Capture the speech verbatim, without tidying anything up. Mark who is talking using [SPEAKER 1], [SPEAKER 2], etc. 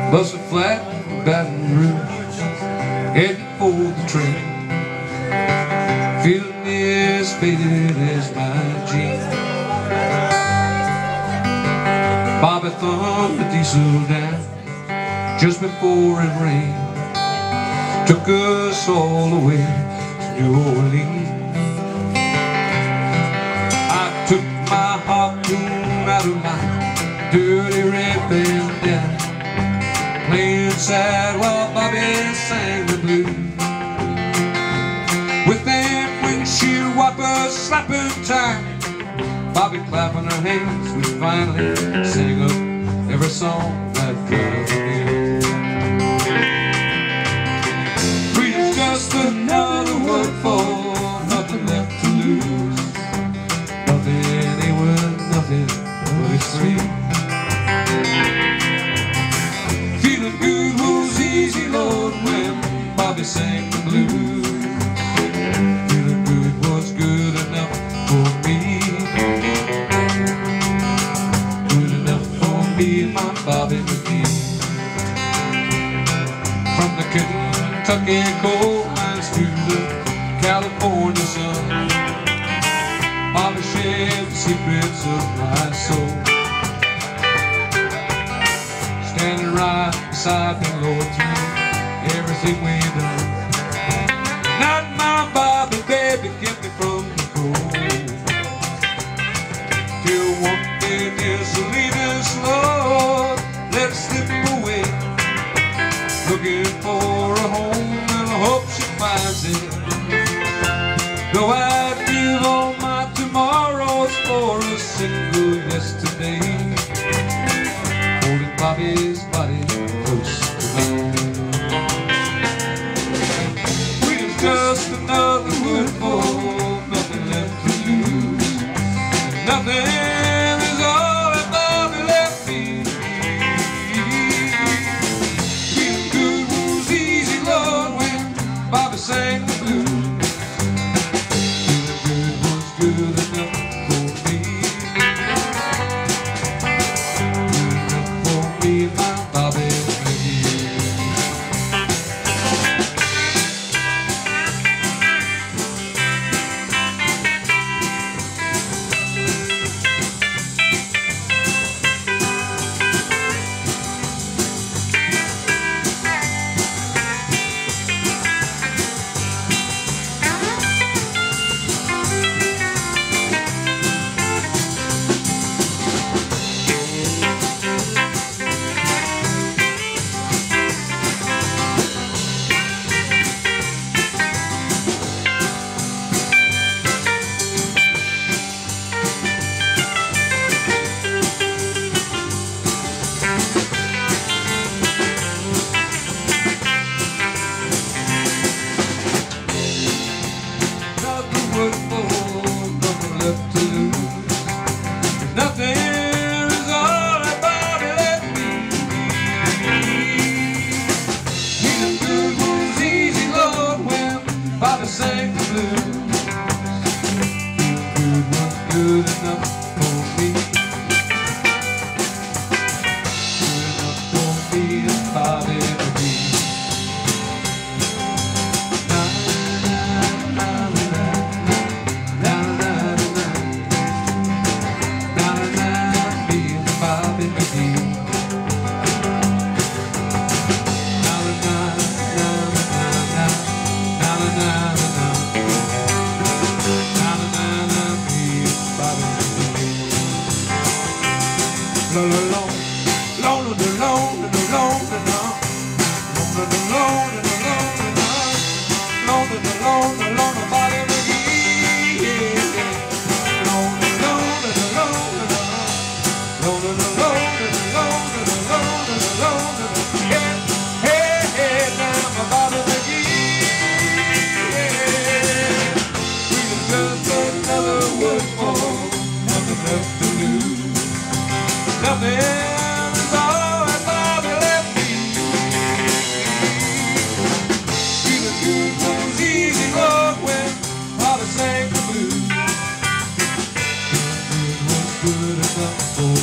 [SPEAKER 1] Busted flat from Baton Rouge, heading for the train, feeling as faded as my jeans. Bobby thumbed the diesel down just before it rained, took us all the way to New Orleans. I took my harpoon out of my dirty red bandana, playing sad while Bobby sang the blues. With them windshield wipers slapping time, Bobby clapping her hands, we finally sang up every song that comes in. Freedom's just another word for nothing left to lose. Nothing ain't worth nothing but it's free. Feeling good was easy, Lord, when Bobby sang the blues. Feeling good was good enough for me, good enough for me and my Bobby McGee. From the Kentucky coal mines to the California sun, Bobby shared the secrets of my soul, standing right beside me, Lord, through everything we've done. Not my Bobby, baby, kept me from the cold, till one day is to leave us, Lord, let us slip away, looking for a home and I hope she finds it. Though I'd give all my tomorrows for a single yesterday, holding Bobby's body close to mine. Freedom's just another word for nothing left to lose. Nothing is all that Bobby left me. Feeling good was easy, Lord, when Bobby sang the blues. Feeling good was good enough for me, good enough for me and my Bobby McGee. Nothing is all that Bobby left me. Feeling good was easy, Lord, when Bobby sang the blues. Feeling good was good enough for me, good enough for me and Bobby McGee. Nothing is all that Bobby left me. Feeling good was easy, Lord, when Bobby sang the blues. Feeling good was good enough for